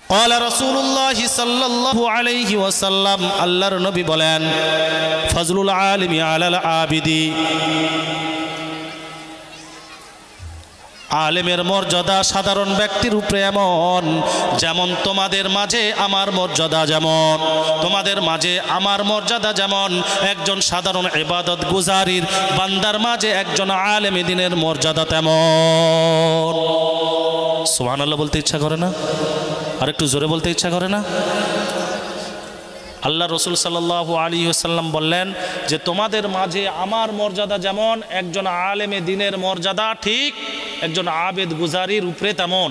قال رسول الله صلى الله عليه وسلم আল্লাহর নবী বলেন ফজলুল আলিমি আলাল আবিদি আলেমের মর্যাদা সাধারণ ব্যক্তির উপরে এমন যেমন তোমাদের মাঝে আমার মর্যাদা যেমন তোমাদের মাঝে আমার মর্যাদা যেমন একজন সাধারণ ইবাদত গুজারির বান্দার মাঝে একজন আলেমে দ্বীনের মর্যাদা তেমন। সুবহানাল্লাহ বলতে ইচ্ছা করে না? আর একটু জোরে বলতে ইচ্ছা করে না? আল্লাহ রসুল সাল্লাল্লাহু আলাইহি ওয়াসাল্লাম বললেন যে তোমাদের মাঝে আমার মর্যাদা যেমন একজন আলেমে দ্বীনের মর্যাদা ঠিক একজন আবেদ গুজারির উপরে তেমন।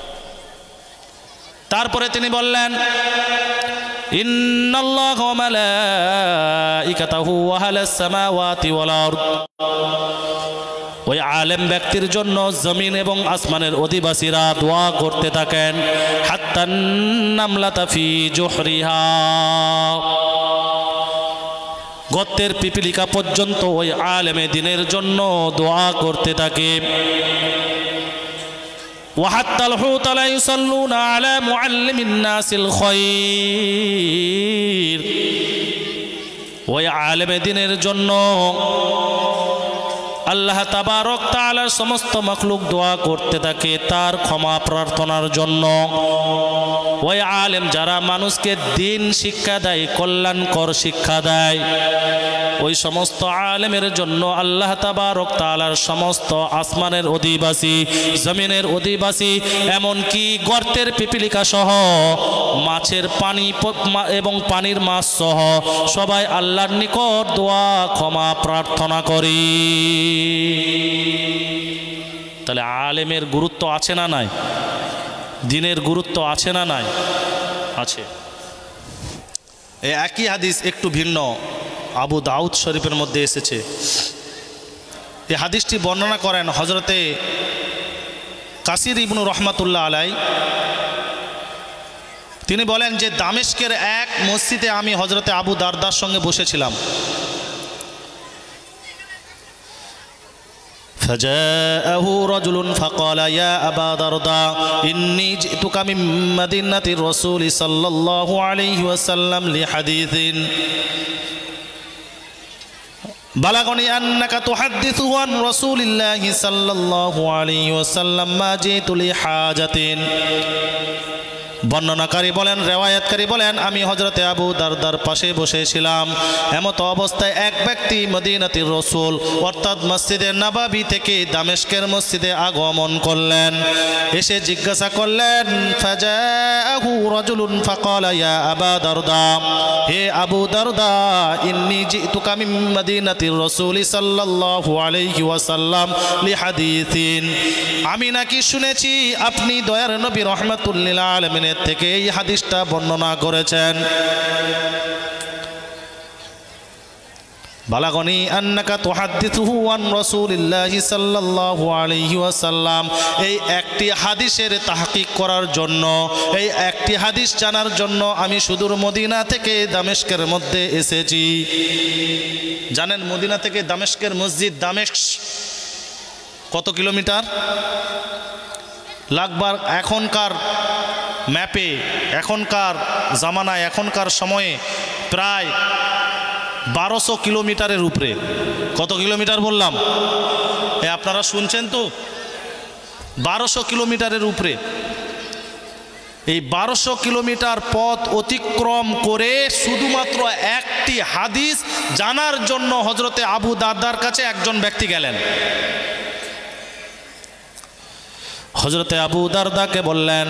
তারপরে তিনি বললেন ইন্নাল্লাহা ওয়া মালাইকাতাহু ওয়া আহলাস সামাওয়াতি ওয়াল আরদ ওই আলেম ব্যক্তির জন্য জমিন এবং আসমানের অধিবাসীরা দোয়া করতে থাকেন হাত্তান নামলাতা ফি জুহরিহা গর্তের পিপিলিকা পর্যন্ত ওই আলেমে দ্বীনের জন্য দোয়া করতে থাকে। ওয়া হাত্তাল হুত লা ইউসাল্লুনা আলা মুআল্লিমিন নাসিল খায়র ওই আলেমে দ্বীনের জন্য আল্লাহ তাবারক তাআলার সমস্ত মাখলুক দোয়া করতে থাকে তার ক্ষমা প্রার্থনার জন্য। ওই আলেম যারা মানুষকে দ্বীন শিক্ষা দেয় কল্যাণকর শিক্ষা দেয় ওই সমস্ত আলেমের জন্য আল্লাহ তাবারক তাআলার সমস্ত আসমানের অধিবাসী জমিনের অধিবাসী এমনকি গর্তের পিপিলিকা সহ মাছের পানি এবং পানির মাছ সহ সবাই আল্লাহর নিকট দোয়া ক্ষমা প্রার্থনা করি। তাহলে আলেমের গুরুত্ব আছে না নাই? দ্বীনের গুরুত্ব আছে না নাই? আছে। এই একই হাদিস একটু ভিন্ন আবু দাউদ শরীফের মধ্যে এসেছে। এই হাদিসটি বর্ণনা করেন হযরতে কাসির ইবনু রহমাতুল্লাহ আলাই। তিনি বলেন যে দামেস্কের এক মসজিদে আমি হযরতে আবু দারদার সঙ্গে বসেছিলাম। فجاءه رجل فقال يا أبا درداء إني جئتك من مدينة الرسول صلى الله عليه وسلم لحديث بلغني أنك تحدث عن رسول الله صلى الله عليه وسلم ما جئت لحاجة বর্ণনাকারী বলেন রিওয়ায়াতকারী বলেন আমি হযরতে আবু দারদার পাশে বসেছিলাম এমত অবস্থায় এক ব্যক্তি মদিনাতুর রাসূল অর্থাৎ মসজিদে নববী থেকে দামেস্কের মসজিদে আগমন করলেন। এসে জিজ্ঞাসা করলেন ফাজাআহু রাজুলুন ফাকালা ইয়া আবা দারদা হে আবু দারদা ইন্নী জিতুকা মিন মদিনাতির রাসূল সাল্লাল্লাহু আলাইহি ওয়াসাল্লাম লিহাদিসিন আমি নাকি শুনেছি আপনি দয়ার নবী রাহমাতুল লিল আলামিন থেকে এই হাদিসটা বর্ণনা করেছেন। বালাগনি আন্নাকা তুহাদ্দিসুহু আন রাসূলিল্লাহি সাল্লাল্লাহু আলাইহি ওয়াসাল্লাম এই একটি হাদিসের তাহকিক করার জন্য এই একটি হাদিস জানার জন্য আমি সুদূর মদিনা থেকে দামেস্কের মধ্যে এসেছি। জানেন মদিনা থেকে দামেস্কের মসজিদ দামেস্ক কত কিলোমিটার? লাগবার এখনকার ম্যাপে এখনকার জামানায় এখনকার সময়ে প্রায় 1200 কিলোমিটারের উপরে। কত কিলোমিটার বললাম? আপনারা শুনছেন তো? 1200 কিলোমিটারের উপরে। এই 1200 কিলোমিটার পথ অতিক্রম করে শুধুমাত্র একটি হাদিস জানার জন্য হযরতে আবু দারদার কাছে একজন ব্যক্তি গেলেন। হযরতে আবু দারদাকে বললেন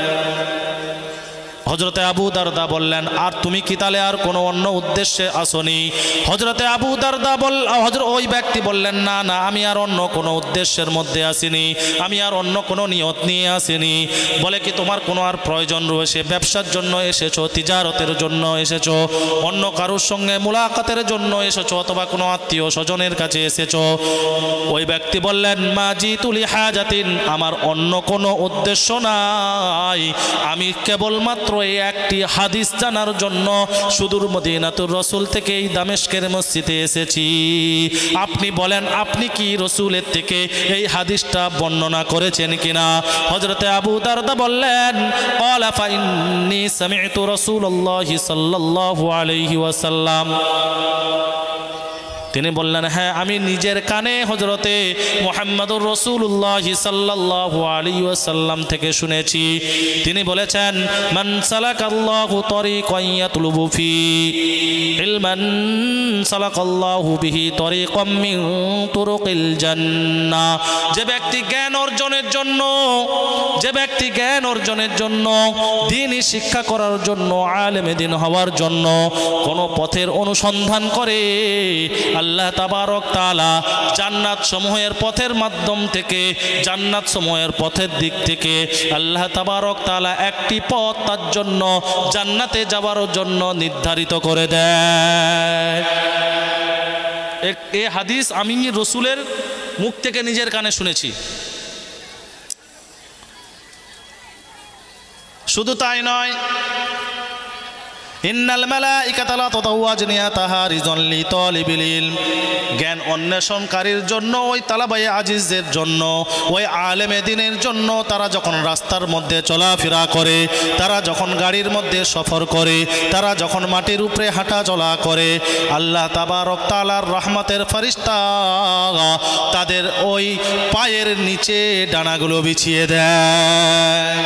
হযরতে আবু দারদা বললেন আর তুমি কি তাহলে আর কোনো অন্য উদ্দেশ্যে আসনি? হযরতে আবু দারদা ওই ব্যক্তি বললেন না না আমি আর অন্য কোনো উদ্দেশ্যের মধ্যে আসিনি, আমি আর অন্য কোনো নিয়ত নিয়ে আসিনি। বলে কি তোমার কোনো আর প্রয়োজন রয়েছে? ব্যবসার জন্য এসেছো, তিজারতের জন্য এসেছো, অন্য কারোর সঙ্গে মুলাকাতের জন্য এসেছো, অথবা কোনো আত্মীয় স্বজনের কাছে এসেছো? ওই ব্যক্তি বললেন মা জিতু লিহাজাতিন আমার অন্য কোনো উদ্দেশ্য নাই, আমি কেবলমাত্র এই একটি হাদিস জানার জন্য সুদূর মদিনাতুর রাসূল থেকে এই দামেস্কের মসজিদে এসেছি। আপনি বলেন, আপনি কি রাসূলের থেকে এই হাদিসটা বর্ণনা করেছেন কিনা? হযরতে আবু দারদা বললেন, ক্বালা ফা ইন্নী সামি'তু রাসূলুল্লাহি সাল্লাল্লাহু আলাইহি ওয়াসাল্লাম। তিনি বললেন, হ্যাঁ, আমি নিজের কানে হযরতে মুহাম্মদুর রাসূলুল্লাহ সাল্লাল্লাহু আলাইহি ওয়াসাল্লাম থেকে শুনেছি। তিনি বলেছেন, মান সালাকাল্লাহু তরিকান ইয়াতলুবু ফি ইলমান সালাকাল্লাহু বিহি তরিকাম মিন তুরুকিল জান্নাহ। যে ব্যক্তি জ্ঞান অর্জনের জন্য দ্বীনি শিক্ষা করার জন্য, আলেমে দ্বীন হওয়ার জন্য কোন পথের অনুসন্ধান করে, আল্লাহ তাবারক তাআলা জান্নাত সমূহের পথের মাধ্যম থেকে, জান্নাত সমূহের পথের দিক থেকে আল্লাহ তাবারক তাআলা একটি পথ তার জন্য জান্নাতে যাওয়ার জন্য নির্ধারিত করে দেয়। এই হাদিস আমি রাসূলের মুখ থেকে নিজের কানে শুনেছি। শুধু তাই নয়, ইন্নাল মালাইকাতা লা তাদাউ আজনিহাতাহা রিজন লিতালিবিল ইলম। জ্ঞান অন্বেষণকারীর জন্য, ওই তালাবায়ে আজিজের জন্য, ওই আলেমে দ্বীনের জন্য, তারা যখন রাস্তার মধ্যে চলাফেরা করে, তারা যখন গাড়ির মধ্যে সফর করে, তারা যখন মাটির উপরে হাঁটা চলা করে, আল্লাহ তাবারক তাআলার রহমতের ফেরেশতা তাদের ওই পায়ের নিচে ডানাগুলো বিছিয়ে দেয়।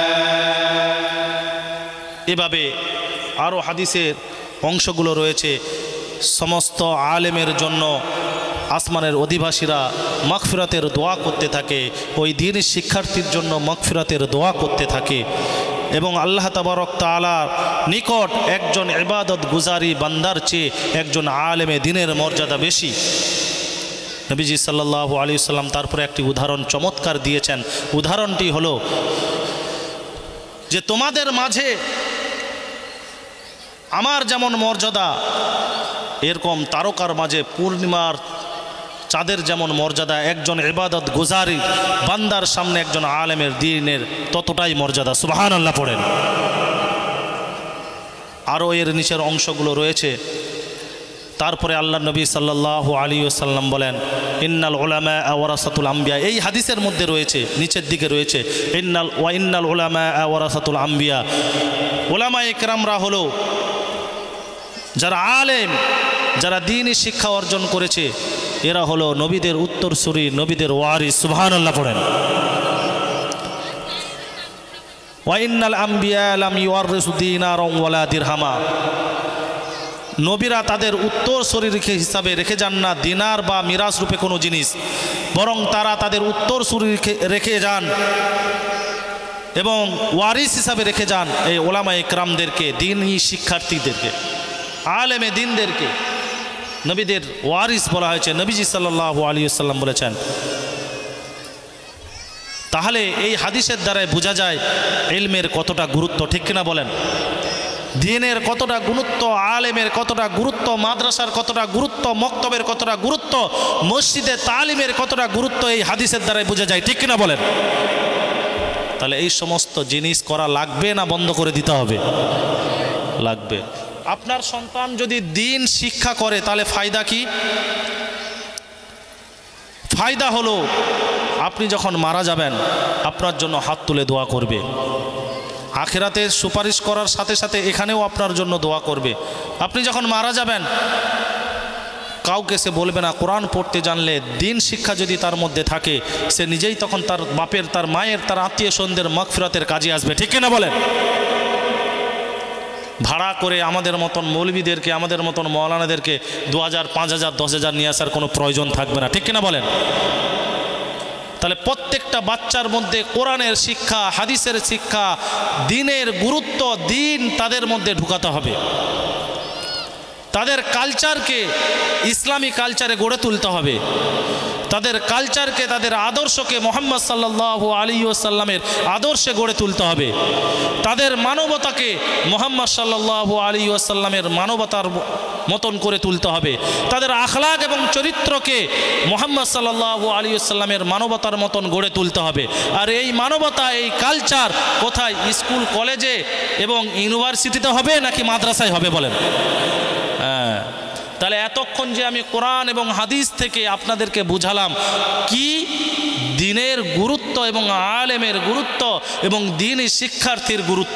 এভাবে আরও হাদিসের অংশগুলো রয়েছে। সমস্ত আলেমের জন্য আসমানের অধিবাসীরা মাগফিরাতের দোয়া করতে থাকে, ওই দ্বীনি শিক্ষার্থীর জন্য মাগফিরাতের দোয়া করতে থাকে, এবং আল্লাহ তাবারক তাআলার নিকট একজন ইবাদত গুজারি বান্দার চেয়ে একজন আলেমে দ্বীনের মর্যাদা বেশি। নবীজি সাল্লাল্লাহু আলাইহি ওয়াসাল্লাম তারপরে একটি উদাহরণ চমৎকার দিয়েছেন। উদাহরণটি হলো যে তোমাদের মাঝে আমার যেমন মর্যাদা, এরকম তারকার মাঝে পূর্ণিমার চাঁদের যেমন মর্যাদা, একজন ইবাদত গুজারি বান্দার সামনে একজন আলেমের দ্বীনের ততটাই মর্যাদা। সুবহানাল্লাহ পড়েন। আরও এর নিচের অংশগুলো রয়েছে। তারপরে আল্লাহ নবী সাল্লাল্লাহু আলাইহি ওয়াসাল্লাম বলেন, ইন্নাল উলামা ওয়ারাসাতুল আম্বিয়া। এই হাদিসের মধ্যে রয়েছে, নিচের দিকে রয়েছে, ইন্নাল উলামা ওয়ারাসাতুল আম্বিয়া। উলামায়ে ইকরামরা হলো যারা আলেম, যারা দ্বীনি শিক্ষা অর্জন করেছে, এরা হলো নবীদের উত্তরসূরি, নবীদের ওয়ারিস। সুবহানাল্লাহ পড়েন। ওয়া ইন্নাল আম্বিয়া লাম ইউওয়ারিসু দীনারান ওয়ালা দিরহামা। নবীরা তাদের উত্তরসূরি হিসাবে রেখে যান না দিনার বা মিরাস রূপে কোনো জিনিস, বরং তারা তাদের উত্তরসূরি রেখে যান এবং ওয়ারিস হিসাবে রেখে যান এই উলামায়ে ইকরামদেরকে, দ্বীনি শিক্ষার্থীদেরকে, আলেমে দ্বীনদেরকে নবীদের ওয়ারিস বলা হয়েছে। নবীজি সাল্লাল্লাহু আলাইহি ওয়াসাল্লাম বলেছেন। তাহলে এই হাদিসের দ্বারাই বোঝা যায় ইলমের কতটা গুরুত্ব, ঠিক কিনা বলেন? দ্বীনের কতটা গুরুত্ব, আলেমের কতটা গুরুত্ব, মাদ্রাসার কতটা গুরুত্ব, মক্তবের কতটা গুরুত্ব, মসজিদে তালিমের কতটা গুরুত্ব এই হাদিসের দ্বারাই বোঝা যায়, ঠিক কিনা বলেন? তাহলে এই সমস্ত জিনিস করা লাগবে না বন্ধ করে দিতে হবে? লাগবে। আপনার সন্তান যদি দ্বীন শিক্ষা করে তাহলে ফায়দা কি? ফায়দা হলো আপনি যখন মারা যাবেন আপনার জন্য হাত তুলে দোয়া করবে, আখিরাতে সুপারিশ করার সাথে সাথে এখানেও আপনার জন্য দোয়া করবে। আপনি যখন মারা যাবেন কাউকে সে বলবে না। কোরআন পড়তে জানলে, দ্বীন শিক্ষা যদি তার মধ্যে থাকে, সে নিজেই তখন তার বাপের, তার মায়ের, তার আত্মীয় স্বজনদের মাগফিরাতের কাজে আসবে, ঠিক কিনা বলেন? ভাড়া করে আমাদের মতন মৌলবীদেরকে, আমাদের মতন মৌলানাদেরকে 2000, 5000, 10,000 নিয়ে আসার কোনো প্রয়োজন থাকবে না, ঠিক কিনা বলেন? তাহলে প্রত্যেকটা বাচ্চার মধ্যে কোরআনের শিক্ষা, হাদিসের শিক্ষা, দ্বীনের গুরুত্ব, দ্বীন তাদের মধ্যে ঢুকাতে হবে। তাদের কালচারকে ইসলামী কালচারে গড়ে তুলতে হবে। তাদের কালচারকে, তাদের আদর্শকে মুহাম্মদ সাল্লাল্লাহু আলাইহি ওয়াসাল্লামের আদর্শে গড়ে তুলতে হবে। তাদের মানবতাকে মুহাম্মদ সাল্লাল্লাহু আলাইহি ওয়াসাল্লামের মানবতার মতন করে তুলতে হবে, তাদের আখলাক এবং চরিত্রকে মুহাম্মদ সাল্লাল্লাহু আলাইহি ওয়াসাল্লামের মানবতার মতন গড়ে তুলতে হবে। আর এই মানবতা, এই কালচার কোথায়? স্কুল কলেজে এবং ইউনিভার্সিটিতে হবে নাকি মাদ্রাসায় হবে বলেন? হ্যাঁ, তাহলে এতক্ষণ যে আমি কোরআন এবং হাদিস থেকে আপনাদেরকে বুঝালাম কি দ্বীনের গুরুত্ব এবং আলেমের গুরুত্ব এবং দ্বীনি শিক্ষার্থীর গুরুত্ব।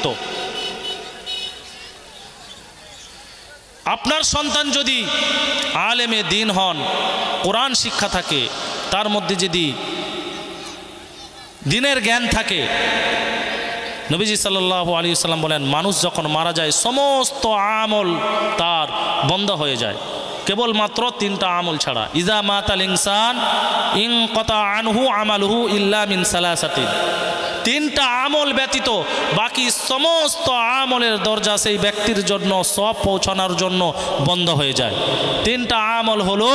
আপনার সন্তান যদি আলেমে দ্বীন হন, কোরআন শিক্ষা থাকে, তার মধ্যে যদি দ্বীনের জ্ঞান থাকে, নবীজি সাল্লাল্লাহু আলাইহি ওয়াসাল্লাম বলেন মানুষ যখন মারা যায় সমস্ত আমল তার বন্ধ হয়ে যায়, কেবলমাত্র 3টা আমল ছাড়া। ইজা মাতাল ইনসান ইনকাতা আনহু আমালুহু ইল্লা মিন সালাসাতিন। 3টা আমল ব্যতীত বাকি সমস্ত আমলের দরজা সেই ব্যক্তির জন্য সব পৌঁছানোর জন্য বন্ধ হয়ে যায়। 3টা আমল হলো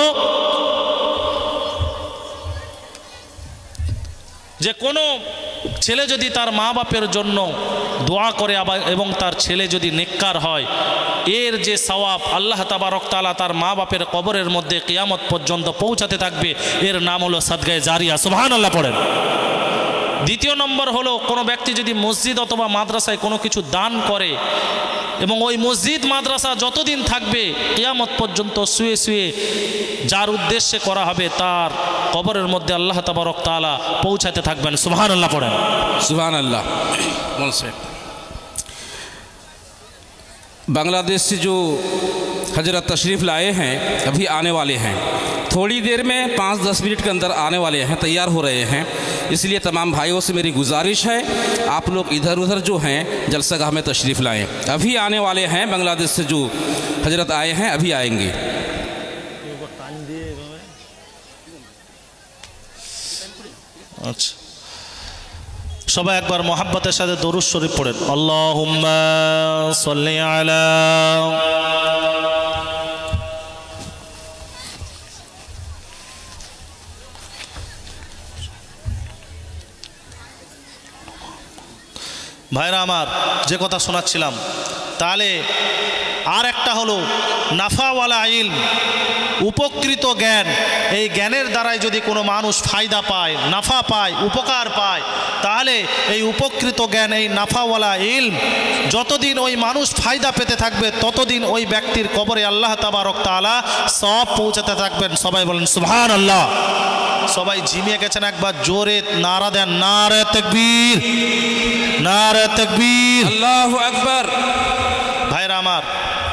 যে কোনো ছেলে যদি তার মা বাপের জন্য দোয়া করে এবং তার ছেলে যদি নেককার হয়, এর যে সওয়াব আল্লাহ তাবারক তাআলা তার মা বাপের কবরের মধ্যে কিয়ামত পর্যন্ত পৌঁছাতে থাকবে, এর নাম হলো সাদগায়ে জারিয়া। সুবহানাল্লাহ পড়েন। দ্বিতীয় নম্বর হলো কোনো ব্যক্তি যদি মসজিদ অথবা মাদ্রাসায় কোনো কিছু দান করে এবং ওই মসজিদ মাদ্রাসা যতদিন থাকবে কিয়ামত পর্যন্ত শুয়ে শুয়ে যার উদ্দেশ্যে করা হবে তার কবরের মধ্যে আল্লাহ তাবারক তাআলা পৌঁছাতে থাকবেন। সুবহানাল্লাহ পড়েন। सुभान से बांग्लादेश से जो हजरत तशरीफ़ लाए हैं अभी आने वाले हैं, थोड़ी देर में 5-10 मिनट के अंदर आने वाले हैं, तैयार हो रहे हैं। इसलिए तमाम भाइयों से मेरी गुजारिश है आप लोग इधर उधर जो हैं जलसागाह में तशरीफ़ लाएँ। अभी आने वाले हैं, बांग्लादेश से जो हजरत आए हैं अभी आएंगे। আচ্ছা, সবাই একবার মোহাব্বতের সাথে দরুদ শরীফ পড়েন। আল্লাহুম্মা সাল্লি আলা। ভাইরা আমার, যে কথা শোনাচ্ছিলাম, তাহলে আর একটা হলো নাফাওয়ালা ইলম, উপকৃত জ্ঞান। এই জ্ঞানের দ্বারাই যদি কোনো মানুষ ফায়দা পায়, নাফা পায়, উপকার পায়, তাহলে এই উপকৃত জ্ঞান, এই নাফাওয়ালা ইলম যতদিন ওই মানুষ ফায়দা পেতে থাকবে ততদিন ওই ব্যক্তির কবরে আল্লাহ তাবারক তাআলা সব পৌঁছাতে থাকবেন। সবাই বলেন সুবহানাল্লাহ। সবাই ঝিমিয়ে গেছেন, একবার জোরে নারা দেন, নারে তাকবীর, নারে তাকবীর, আল্লাহু আকবার। ভাইরা আমার,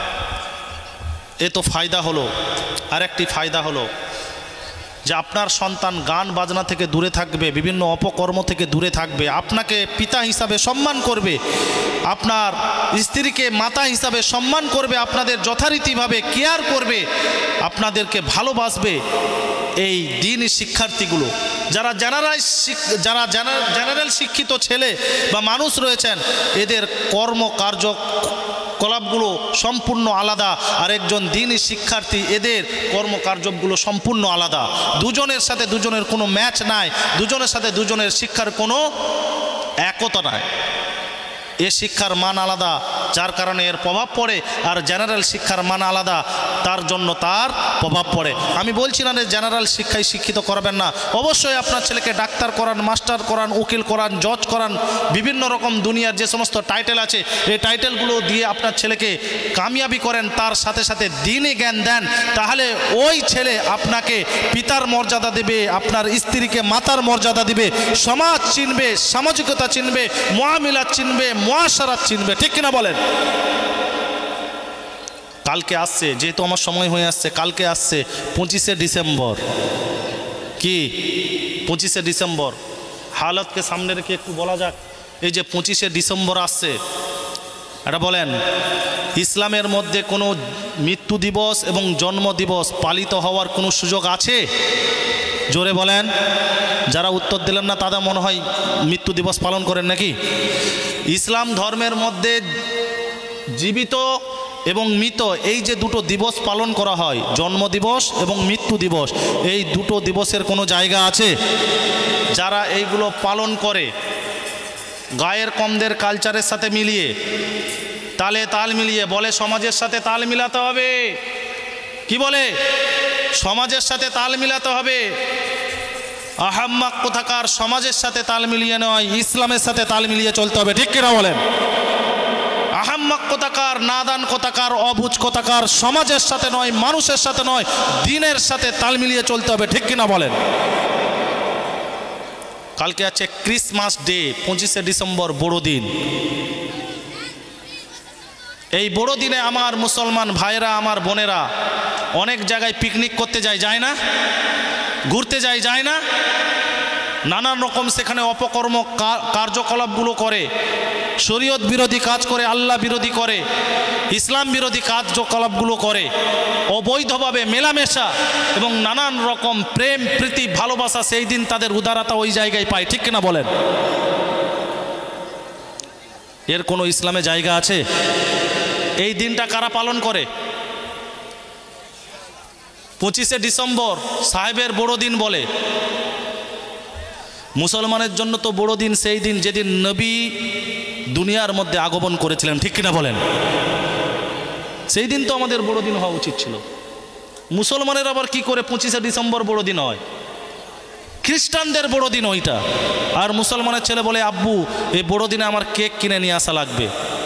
এ তো ফায়দা হলো। আর একটি ফায়দা হলো যে আপনার সন্তান গান বাজনা থেকে দূরে থাকবে, বিভিন্ন অপকর্ম থেকে দূরে থাকবে, আপনাকে পিতা হিসাবে সম্মান করবে, আপনার স্ত্রীকে মাতা হিসাবে সম্মান করবে, আপনাদের যথারীতিভাবে কেয়ার করবে, আপনাদেরকে ভালোবাসবে। এই দ্বীনি শিক্ষার্থীগুলো যারা জেনারেল শিক্ষিত ছেলে বা মানুষ রয়েছেন, এদের কর্মকার্যকলাপগুলো সম্পূর্ণ আলাদা। আর একজন দ্বীনি শিক্ষার্থী, এদের কর্মকার্যগুলো সম্পূর্ণ আলাদা। দুজনের সাথে দুজনের কোনো ম্যাচ নাই, দুজনের সাথে দুজনের শিক্ষার কোনো একতা নাই। এ শিক্ষার মান আলাদা, যার কারণে এর প্রভাব পড়ে, আর জেনারেল শিক্ষার মান আলাদা, তার জন্য তার প্রভাব পড়ে। আমি বলছি না যে জেনারেল শিক্ষায় শিক্ষিত করাবেন না, অবশ্যই আপনার ছেলেকে ডাক্তার করান, মাস্টার করান, উকিল করান, জজ করান, বিভিন্ন রকম দুনিয়ার যে সমস্ত টাইটেল আছে এই টাইটেলগুলো দিয়ে আপনার ছেলেকে কামিয়াবি করেন, তার সাথে সাথে দ্বীনি জ্ঞান দেন, তাহলে ওই ছেলে আপনাকে পিতার মর্যাদা দেবে, আপনার স্ত্রীকে মাতার মর্যাদা দিবে, সমাজ চিনবে, সামাজিকতা চিনবে, মুআমিলাত চিনবে, মুআশারাত চিনবে। ঠিক কিনা বলেন? কালকে আসছে, যেহেতু আমার সময় হয়ে আসছে, কালকে আসছে 25শে ডিসেম্বর। কি 25শে ডিসেম্বর? হালতকে সামনে রেখে একটু বলা যাক, এই যে 25শে ডিসেম্বর আসছে, এটা বলেন ইসলামের মধ্যে কোনো মৃত্যু দিবস এবং জন্ম দিবস পালিত হওয়ার কোনো সুযোগ আছে? জোরে বলেন। যারা উত্তর দিলেন না তাদের মনে হয় মৃত্যু দিবস পালন করেন নাকি? ইসলাম ধর্মের মধ্যে জীবিত এবং মৃত এই যে দুটো দিবস পালন করা হয়, জন্ম দিবস এবং মৃত্যু দিবস, এই দুটো দিবসের কোনো জায়গা আছে? যারা এইগুলো পালন করে গায়ের কমদের কালচারের সাথে মিলিয়ে, তালে তাল মিলিয়ে বলে সমাজের সাথে তাল মিলাতে হবে, কি বলে? সমাজের সাথে তাল মিলাতে হবে। আহাম্মাক কোথাকার সমাজের সাথে তাল মিলিয়ে নয়, ইসলামের সাথে তাল মিলিয়ে চলতে হবে, ঠিক কিনা বলেন? আহাম্মাক কোথাকার, নাদান কোথাকার, অবুঝ কোথাকার সমাজের সাথে নয়, মানুষের সাথে নয়, দিনের সাথে তাল মিলিয়ে চলতে হবে, ঠিক কিনা বলেন? কালকে আছে ক্রিসমাস ডে, 25শে ডিসেম্বর, বড়দিন। এই বড়দিনে আমার মুসলমান ভাইরা, আমার বোনেরা অনেক জায়গায় পিকনিক করতে যায় না? ঘুরতে যায় না? নানান রকম সেখানে অপকর্ম কার্যকলাপগুলো করে, শরীয়ত বিরোধী কাজ করে, আল্লাহ বিরোধী করে, ইসলাম বিরোধী কার্যকলাপগুলো করে, অবৈধভাবে মেলামেশা এবং নানান রকম প্রেম প্রীতি ভালোবাসা, সেই দিন তাদের উদারতা ওই জায়গায় পায়, ঠিক কিনা বলেন? এর কোনো ইসলামে জায়গা আছে? এই দিনটা কারা পালন করে? 25শে ডিসেম্বর সাহেবের বড়দিন বলে। মুসলমানের জন্য তো বড়দিন সেই দিন যেদিন নবী দুনিয়ার মধ্যে আগমন করেছিলেন, ঠিক কিনা বলেন? সেই দিন তো আমাদের বড়দিন হওয়া উচিত ছিল। মুসলমানের আবার কি করে 25শে ডিসেম্বর বড়দিন হয়? খ্রিস্টানদের বড়দিন ওইটা। আর মুসলমানের ছেলে বলে, আব্বু এই বড়দিনে আমার কেক কিনে নিয়ে আসা লাগবে।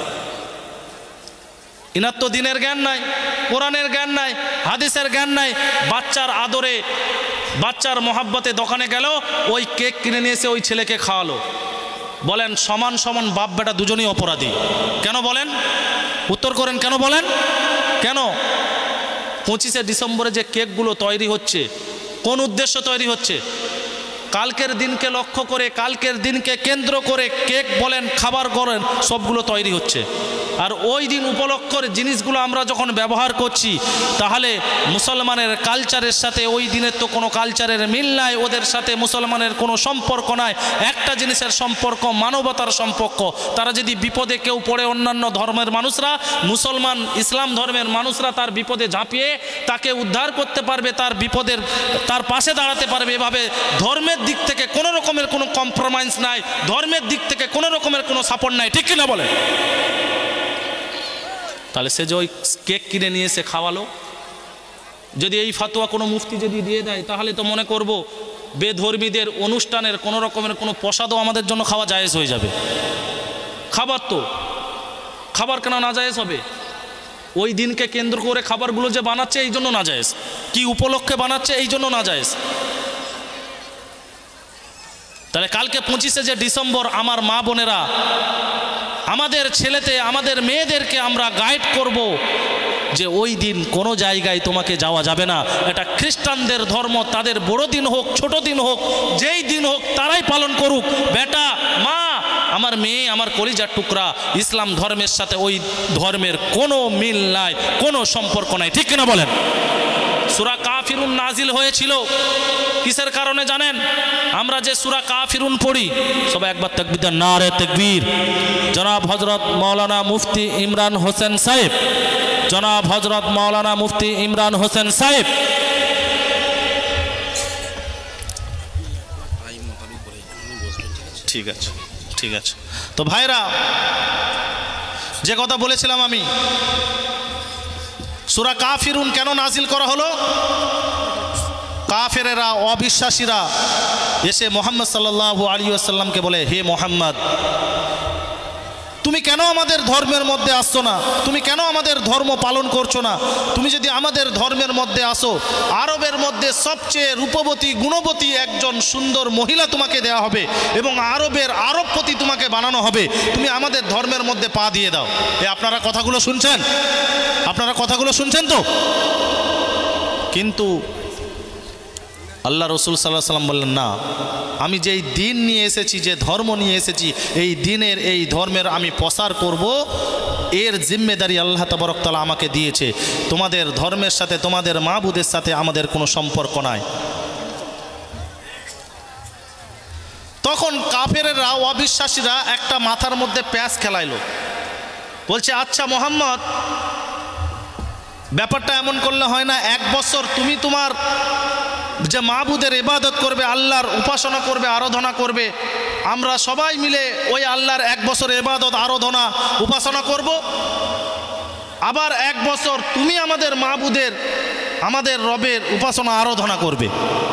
ইনার তো দিনের জ্ঞান নাই, কোরআনের জ্ঞান নাই, হাদিসের জ্ঞান নাই। বাচ্চার আদরে, বাচ্চার মহাব্বতে দোকানে গেল, ওই কেক কিনে নিয়ে এসে ওই ছেলেকে খাওয়ালো। বলেন সমান সমান বাপ বেটা দুজনই অপরাধী। কেন বলেন? উত্তর করেন, কেন বলেন? কেন 25শে ডিসেম্বরে যে কেকগুলো তৈরি হচ্ছে, কোন উদ্দেশ্য তৈরি হচ্ছে? কালকের দিনকে লক্ষ্য করে, কালকের দিনকে কেন্দ্র করে কেক বলেন, খাবার বলেন, সবগুলো তৈরি হচ্ছে। আর ওই দিন উপলক্ষের জিনিসগুলো আমরা যখন ব্যবহার করছি, তাহলে মুসলমানের কালচারের সাথে ওই দিনের তো কোনো কালচারের মিল নাই, ওদের সাথে মুসলমানের কোনো সম্পর্ক নাই। একটা জিনিসের সম্পর্ক, মানবতার সম্পর্ক। তারা যদি বিপদে কেউ পড়ে, অন্যান্য ধর্মের মানুষরা, মুসলমান ইসলাম ধর্মের মানুষরা তার বিপদে ঝাঁপিয়ে তাকে উদ্ধার করতে পারবে, তার বিপদের তার পাশে দাঁড়াতে পারবে। এভাবে ধর্মের দিক থেকে কোনো রকমের কোনো কম্প্রোমাইজ নাই, ধর্মের দিক থেকে কোনো রকমের কোনো সাপোর্ট নাই, ঠিক কিনা বলে? তাহলে সে যে ওই কেক কিনে নিয়ে এসে খাওয়ালো, যদি এই ফাতোয়া কোনো মুফতি যদি দিয়ে দেয়, তাহলে তো মনে করব বেধর্মীদের অনুষ্ঠানের কোনো রকমের কোনো প্রসাদও আমাদের জন্য খাওয়া জায়েজ হয়ে যাবে। খাবার তো, খাবার কেন না জায়েজ হবে? ওই দিনকে কেন্দ্র করে খাবারগুলো যে বানাচ্ছে, এই জন্য না জায়েজ। কি উপলক্ষে বানাচ্ছে, এই জন্য না জায়েজ। তাহলে কালকে 25শে যে ডিসেম্বর, আমার মা বোনেরা, আমাদের ছেলেতে, আমাদের মেয়েদেরকে আমরা গাইড করব যে ওই দিন কোনো জায়গায় তোমাকে যাওয়া যাবে না। এটা খ্রিস্টানদের ধর্ম, তাদের বড়দিন হোক, ছোট দিন হোক, যেই দিন হোক তারাই পালন করুক। বেটা, মা, আমার মেয়ে, আমার কলিজার টুকরা, ইসলাম ধর্মের সাথে ওই ধর্মের কোনো মিল নাই, কোনো সম্পর্ক নাই, ঠিক কিনা বলেন? সূরা কাফিরুন নাজিল হয়েছিল কিসের কারণে জানেন? আমরা যে সূরা কাফিরুন পড়ি, সবাই একবার তাকবীর দেন, নারে তাকবীর। জনাব হযরত মাওলানা মুফতি ইমরান হোসেন সাহেব, জনাব হযরত মাওলানা মুফতি ইমরান হোসেন সাহেব ঠিক আছে, ঠিক আছে। তো ভাইরা, যে কথা বলেছিলাম আমি, সূরা কাফিরুন কেন নাজিল করা হলো? কাফেরেরা, অবিশ্বাসীরা এসে মুহাম্মদ সাল্লাল্লাহু আলাইহি ওয়াসাল্লামকে বলে, হে মুহাম্মদ, তুমি কেন আমাদের ধর্মের মধ্যে আসছো না? তুমি কেন আমাদের ধর্ম পালন করছো না? তুমি যদি আমাদের ধর্মের মধ্যে আসো, আরবের মধ্যে সবচেয়ে রূপবতী, গুণবতী একজন সুন্দর মহিলা তোমাকে দেয়া হবে এবং আরবের আরবপতি তোমাকে বানানো হবে। তুমি আমাদের ধর্মের মধ্যে পা দিয়ে দাও। আপনারা কথাগুলো শুনছেন? আপনারা কথাগুলো শুনছেন তো? কিন্তু আল্লাহ রসুল সাল্লাল্লাহু আলাইহি সাল্লাম বললেন, না, আমি যেই দিন নিয়ে এসেছি, যে ধর্ম নিয়ে এসেছি, এই দিনের, এই ধর্মের আমি প্রসার করব, এর জিম্মেদারি আল্লাহ তাবারক তাআলা আমাকে দিয়েছে। তোমাদের ধর্মের সাথে, তোমাদের মাবুদের সাথে আমাদের কোনো সম্পর্ক নাই। তখন কাফেরেরা, অবিশ্বাসীরা একটা মাথার মধ্যে প্যাঁচ খেলাইলো। বলছে, আচ্ছা মুহাম্মদ, ব্যাপারটা এমন করলে হয় না? 1 বছর তুমি তোমার যে মাবুদের ইবাদত করবে, আল্লাহর উপাসনা করবে, আরাধনা করবে, আমরা সবাই মিলে ওই আল্লাহর 1 বছর ইবাদত, আরাধনা, উপাসনা করব। আবার 1 বছর তুমি আমাদের মাবুদের আমাদের রবের উপাসনা আরাধনা করবে।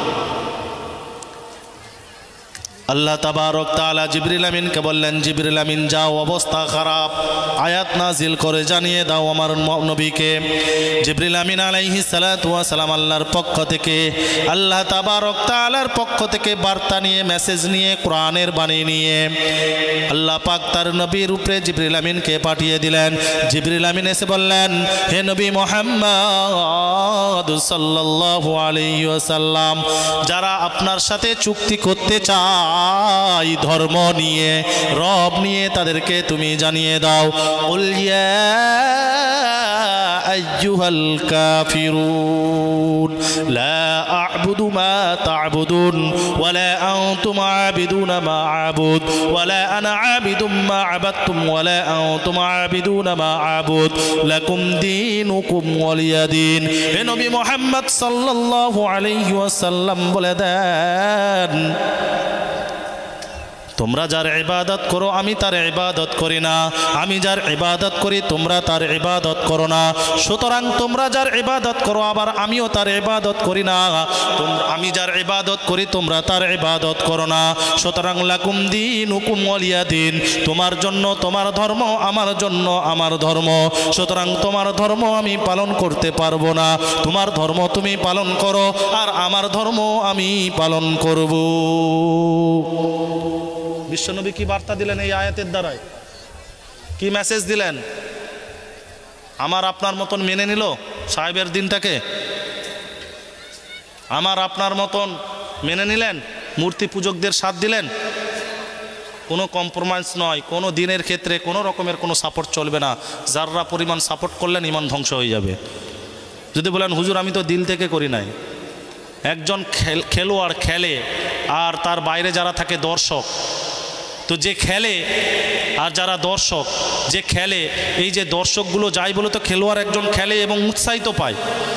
আল্লাহ তাবারক তাআলা জিবরিল আমিনকে বললেন, জিবরিল আমিন যাও, অবস্থা খারাপ, আয়াত নাজিল করে জানিয়ে দাও আমার নবীকে। জিবরিল আমিন আলাইহিস সালাতু ওয়াস সালাম আল্লাহর পক্ষ থেকে, আল্লাহ তাবারক তাআলার পক্ষ থেকে বার্তা নিয়ে, মেসেজ নিয়ে, কোরআনের বাণী নিয়ে আল্লাহ পাক তার নবীর উপরে জিবরিল আমিনকে পাঠিয়ে দিলেন। জিবরিল আমিন এসে বললেন, হে নবী মুহাম্মদ সাল্লাল্লাহু আলাইহি ওয়াসাল্লাম, যারা আপনার সাথে চুক্তি করতে চায় ধর্ম নিয়ে, রব নিয়ে, তাদেরকে তুমি জানিয়ে দাও, কুল ইয়া আইয়ুহাল কাফিরুন লা আ'বুদু মা তা'বুদুন ওয়া লা আনতুম আ'বিদুনা মা আ'বুদ ওয়া লা আনা আ'বিদুম মা আ'বাদতুম ওয়া লা আনতুম আ'বিদুনা মা আ'বুদ লাকুম দীনুকুম ওয়ালিয়া দীন। হে নবী মুহাম্মদ সাল্লাল্লাহু আলাইহি ওয়াসাল্লাম বলে দেন, তোমরা যার ইবাদত করো আমি তার ইবাদত করি না, আমি যার ইবাদত করি তোমরা তার ইবাদত করো না। সুতরাং তোমরা যার ইবাদত করো আবার আমিও তার ইবাদত করি না, আমি যার ইবাদত করি তোমরা তার ইবাদত করো না। সুতরাং লাকুম দীনুকুম ওয়ালিয়া দীন, তোমার জন্য তোমার ধর্ম, আমার জন্য আমার ধর্ম। সুতরাং তোমার ধর্ম আমি পালন করতে পারবো না, তোমার ধর্ম তুমি পালন করো আর আমার ধর্ম আমি পালন করব। বিশ্বনবী কি বার্তা দিলেন এই আয়াতের দ্বারায়? কি মেসেজ দিলেন? আমার আপনার মতন মেনে নিল সাহেবের দিনটাকে? আমার আপনার মতন মেনে নিলেন? মূর্তি পূজকদের সাথ দিলেন? কোনো কম্প্রোমাইজ নয়, কোনো দিনের ক্ষেত্রে কোনো রকমের কোনো সাপোর্ট চলবে না। যাররা পরিমাণ সাপোর্ট করলেন ইমান ধ্বংস হয়ে যাবে। যদি বলেন হুজুর আমি তো দিল থেকে করি নাই, একজন খেলোয়াড় খেলে আর তার বাইরে যারা থাকে দর্শক, তো যে খেলে আর যারা দর্শক, যে খেলে, এই যে দর্শকগুলো যাই বলে তো খেলোয়াড় একজন খেলে এবং উৎসাহিত পায়।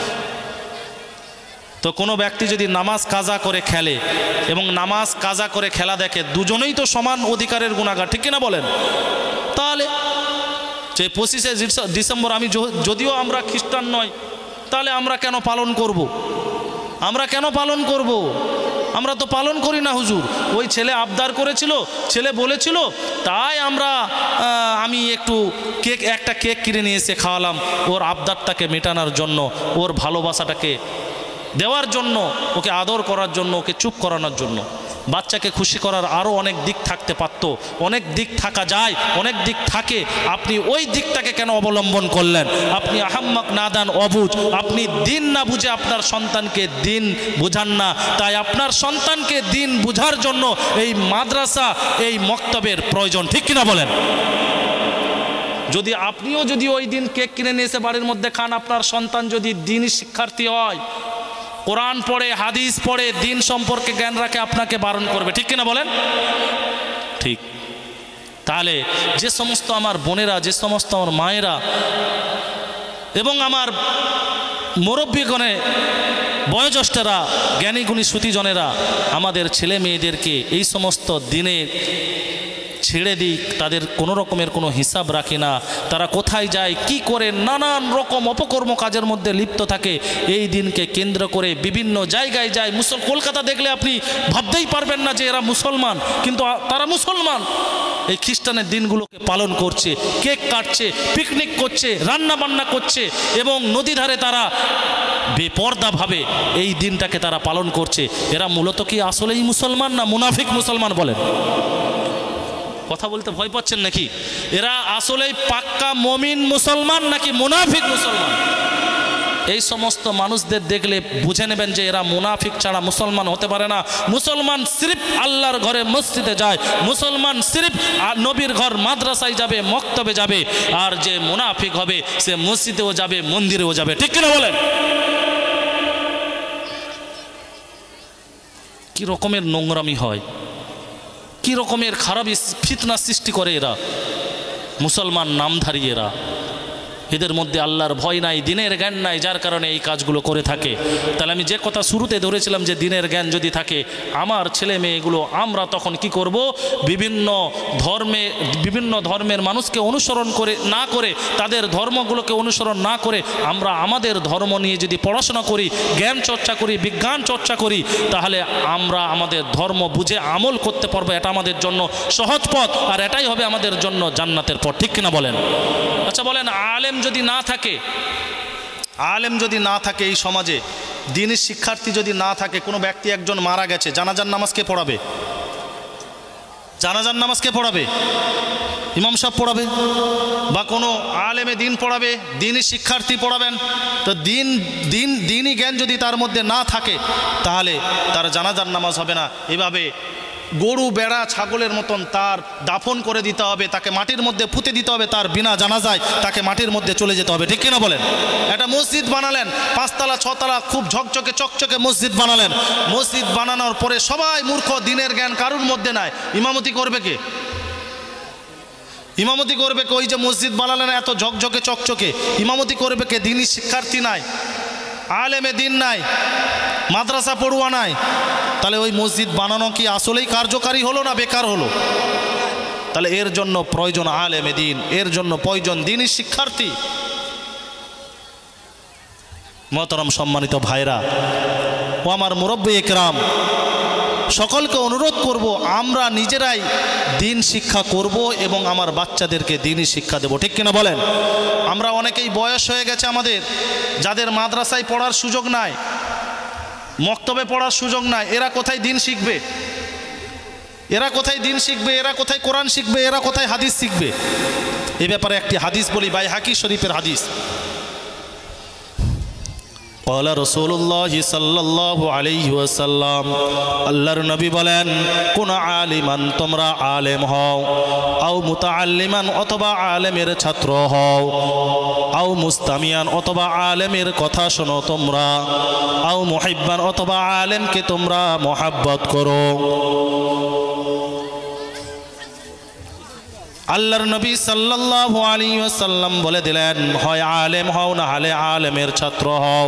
তো কোনো ব্যক্তি যদি নামাজ কাজা করে খেলে এবং নামাজ কাজা করে খেলা দেখে, দুজনেই তো সমান অধিকারের গুণাগার, ঠিক কিনা বলেন? তাহলে যে 25শে ডিসেম্বর আমি যদিও আমরা খ্রিস্টান নয়, তাহলে আমরা কেন পালন করব? আমরা কেন পালন করব? আমরা তো পালন করি না হুজুর। ওই ছেলে আবদার করেছিল, ছেলে বলেছিল, তাই আমি একটু একটা কেক কিনে নিয়ে এসে খাওয়ালাম, ওর আবদারটাকে মেটানোর জন্য, ওর ভালোবাসাটাকে দেওয়ার জন্য, ওকে আদর করার জন্য, ওকে চুপ করানোর জন্য। বাচ্চাকে খুশি করার আরও অনেক দিক থাকতে পারত, অনেক দিক থাকা যায়, অনেক দিক থাকে। আপনি ওই দিকটাকে কেন অবলম্বন করলেন? আপনি আহাম্মক নাদান অবুঝ, আপনি দিন না বুঝে আপনার সন্তানকে দিন বুঝান না। তাই আপনার সন্তানকে দিন বুঝার জন্য এই মাদ্রাসা, এই মক্তবের প্রয়োজন, ঠিক কিনা বলেন? যদি আপনিও যদি ওই দিন কেক কিনে নিয়ে এসে বাড়ির মধ্যে খান, আপনার সন্তান যদি দিনই শিক্ষার্থী হয়, কোরআন পড়ে, হাদিস পড়ে, দিন সম্পর্কে জ্ঞান রাখে, আপনাকে বারণ করবে, ঠিক কিনা বলেন? ঠিক। তাহলে যে সমস্ত আমার বোনেরা, যে সমস্ত আমার মায়েরা এবং আমার মুরব্বীগণে, বয়োজ্যেষ্ঠরা, জ্ঞানীগুণী শ্রুতিজনেরা আমাদের ছেলে মেয়েদেরকে এই সমস্ত দিনে ছেড়ে দিক, তাদের কোনো রকমের কোনো হিসাব রাখি না, তারা কোথায় যায়, কি করে, নানান রকম অপকর্ম কাজের মধ্যে লিপ্ত থাকে। এই দিনকে কেন্দ্র করে বিভিন্ন জায়গায় যায়। কলকাতা দেখলে আপনি ভাবতেই পারবেন না যে এরা মুসলমান, কিন্তু তারা মুসলমান। এই খ্রিস্টানের দিনগুলোকে পালন করছে, কেক কাটছে, পিকনিক করছে, রান্না বান্না করছে এবং নদী ধারে তারা বেপরদাভাবে এই দিনটাকে তারা পালন করছে। এরা মূলত কি আসলেই মুসলমান না মুনাফিক মুসলমান? বলেন। কথা বলতে ভয় পাচ্ছেন নাকি? এরা আসলেই পাক্কা মুমিন মুসলমান নাকি মুনাফিক মুসলমান? এই সমস্ত মানুষদের দেখলে বুঝে নেবেন যে এরা মুনাফিক ছাড়া মুসলমান হতে পারে না। মুসলমান সিরিফ আল্লাহর ঘরে মসজিদে যায়, মুসলমান সিরিফ নবীর ঘর মাদ্রাসায় যাবে, মক্তবে যাবে। আর যে মুনাফিক হবে সে মসজিদেও যাবে, মন্দিরেও যাবে, ঠিক কিনা বলেন? কি রকমের নোংরামি হয়, কি রকমের খারাপ ফিতনা সৃষ্টি করে এরা, মুসলমান নামধারী এরা। এদের মধ্যে আল্লাহর ভয় নাই, দিনের জ্ঞান নাই, যার কারণে এই কাজগুলো করে থাকে। তাহলে আমি যে কথা শুরুতে ধরেছিলাম যে দিনের জ্ঞান যদি থাকে, আমার ছেলে মেয়েগুলো আমরা তখন কি করব, বিভিন্ন ধর্মের মানুষকে অনুসরণ করে না করে, তাদের ধর্মগুলোকে অনুসরণ না করে আমরা আমাদের ধর্ম নিয়ে যদি পড়াশোনা করি, জ্ঞান চর্চা করি, বিজ্ঞান চর্চা করি, তাহলে আমরা আমাদের ধর্ম বুঝে আমল করতে পারবো। এটা আমাদের জন্য সহজ পথ, আর এটাই হবে আমাদের জন্য জান্নাতের পথ। ঠিক কিনা বলেন? আচ্ছা বলেন, আলেম যদি না থাকে এই সমাজে, দ্বীনি শিক্ষার্থী যদি না থাকে, কোনো ব্যক্তি একজন মারা গেছে, জানাজার নামাজ কে পড়াবে? জানাজার নামাজ কে পড়াবে? ইমাম সাহেব পড়াবে, বা কোনো আলেমে দিন পড়াবে, দ্বীনি শিক্ষার্থী পড়াবেন। তো দ্বীনি জ্ঞান যদি তার মধ্যে না থাকে, তাহলে তার জানাজার নামাজ হবে না। এভাবে গরু বেড়া ছাগলের মতন তার দাফন করে দিতে হবে, তাকে মাটির মধ্যে পুঁতে দিতে হবে, তার বিনা জানাজায় তাকে মাটির মধ্যে চলে যেতে হবে। ঠিক কিনা বলেন? একটা মসজিদ বানালেন, 5 তলা 6 তলা, খুব ঝকঝকে চকচকে মসজিদ বানালেন। মসজিদ বানানোর পরে সবাই মূর্খ, দিনের জ্ঞান কারুর মধ্যে নাই, ইমামতি করবে কে? ইমামতি করবে কে? ওই যে মসজিদ বানালেন এত ঝকঝকে চকচকে, ইমামতি করবে কে? দ্বীনি শিক্ষার্থী নাই, আলেমে দিন নাই, মাদ্রাসা পড়ুয়া নাই। তাহলে ওই মসজিদ বানানো কি আসলেই কার্যকারী হলো না বেকার হলো? তাহলে এর জন্য প্রয়োজন আলেমে দিন, এর জন্য প্রয়োজন দ্বীনি শিক্ষার্থী। মোহতরম সম্মানিত ভাইরা ও আমার মুরব্বি ইকরাম, সকলকে অনুরোধ করব, আমরা নিজেরাই দ্বীন শিক্ষা করব এবং আমার বাচ্চাদেরকে দ্বীনি শিক্ষা দেব। ঠিক কিনা বলেন? আমরা অনেকেই বয়স হয়ে গেছে আমাদের, যাদের মাদ্রাসায় পড়ার সুযোগ নাই, মক্তবে পড়ার সুযোগ নাই, এরা কোথায় দ্বীন শিখবে? এরা কোথায় দ্বীন শিখবে? এরা কোথায় কোরআন শিখবে? এরা কোথায় হাদিস শিখবে? এ ব্যাপারে একটি হাদিস বলি, বাইহাকি শরীফের হাদিস। ক্বালা রাসূলুল্লাহি সাল্লাল্লাহু আলাইহি ওয়াসাল্লাম, আল্লাহর নবী বলেন, কোন আলিমান, তোমরা আলেম হও, আও মুতাআল্লিমান, অথবা আলেমের ছাত্র হও, আও মুস্তামিয়ান, অথবা আলেমের কথা শোনো তোমরা, আও মুহিব্বান, অথবা আলেমকে তোমরা মহব্বত করো। আল্লাহর নবী সাল্লাল্লাহু আলাইহি ওয়াসাল্লাম বলে দিলেন, হয় আলেম হও, না হলে আলেমের ছাত্র হও।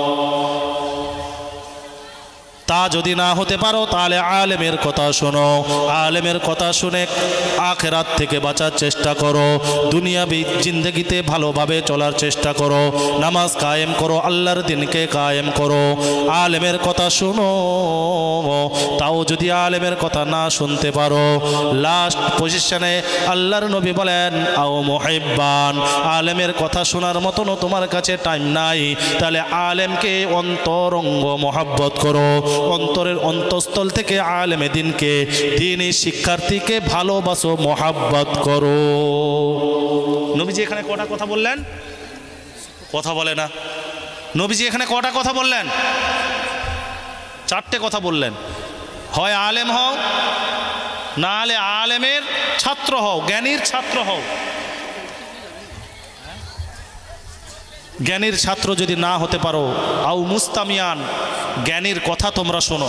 তা যদি না হতে পারো, তাহলে আলেমের কথা শোনো, আলেমের কথা শুনে আখিরাত থেকে বাঁচার চেষ্টা করো, দুনিয়াবি জিন্দেগিতে ভালোভাবে চলার চেষ্টা করো, নামাজ কায়েম করো, আল্লাহর দিনকে কায়েম করো। আলেমের কথা শুনো, তাও যদি আলেমের কথা না শুনতে পারো, লাস্ট পজিশনে আল্লাহর নবী বলেন, আও মুহিব্বান, আলেমের কথা শোনার মতনও তোমার কাছে টাইম নাই, তাহলে আলেমকে অন্তরঙ্গ মহব্বত করো, অন্তরের অন্তঃস্থল থেকে আলেমে দিনকে, দ্বীনি শিক্ষার্থীকে ভালোবাসো, মহব্বত করো। নবীজি এখানে কটা কথা বললেন? কথা বলে না। নবীজি এখানে কটা কথা বললেন? 4টে কথা বললেন। হয় আলেম হও, না হলে আলেমের ছাত্র হও, জ্ঞানীর ছাত্র হও। জ্ঞানীর ছাত্র যদি না হতে পারো, আও মুস্তামিয়ান, জ্ঞানীর কথা তোমরা শোনো।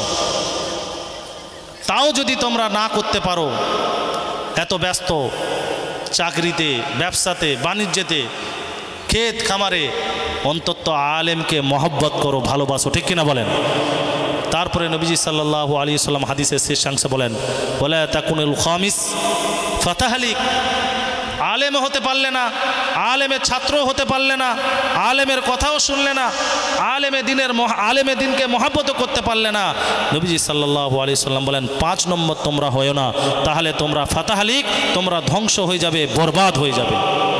তাও যদি তোমরা না করতে পারো, এত ব্যস্ত চাকরিতে, ব্যবসাতে, বাণিজ্যতে, ক্ষেত খামারে, অন্তত আলেমকে মহব্বত করো, ভালোবাসো। ঠিক কিনা বলেন? তারপরে নবীজি সাল্লাল্লাহু আলাইহি ওয়াসাল্লাম হাদিসের শেষাংশে বলেন, ওয়ালা তাকুনুল খামিস ফাতাহলিক, আলেম হতে পারলে না, আলেমের ছাত্র হতে পারলে না, আলেমের কথাও শুনলে না, আলেমে দিনকে মহব্বত করতে পারলে না, নবীজি সাল্লাল্লাহু আলাইহি ওয়াসাল্লাম বলেন 5 নম্বর তোমরা হয় না, তাহলে তোমরা ফাতাহলিক, তোমরা ধ্বংস হয়ে যাবে, বরবাদ হয়ে যাবে।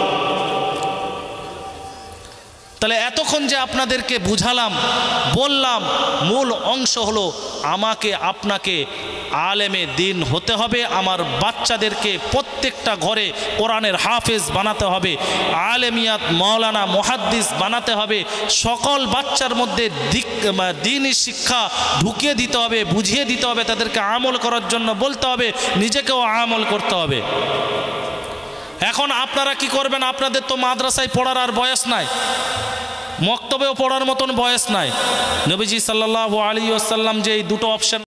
তাহলে এতক্ষণ যে আপনাদেরকে বুঝালাম, বললাম, মূল অংশ হলো আমাকে আপনাকে আলেমে দিন হতে হবে, আমার বাচ্চাদেরকে প্রত্যেকটা ঘরে কোরআনের হাফেজ বানাতে হবে, আলেমিয়াত মাওলানা মুহাদ্দিস বানাতে হবে, সকল বাচ্চার মধ্যে দ্বীনি শিক্ষা ঢুকিয়ে দিতে হবে, বুঝিয়ে দিতে হবে, তাদেরকে আমল করার জন্য বলতে হবে, নিজেকেও আমল করতে হবে। এখন আপনারা কি করবেন? আপনাদের তো মাদ্রাসায় পড়ার আর বয়স নাই, মক্তবেও পড়ার মতন বয়স নাই। নবীজি সাল্লাল্লাহু আলাইহি ওয়াসাল্লাম যে এই দুটো অপশন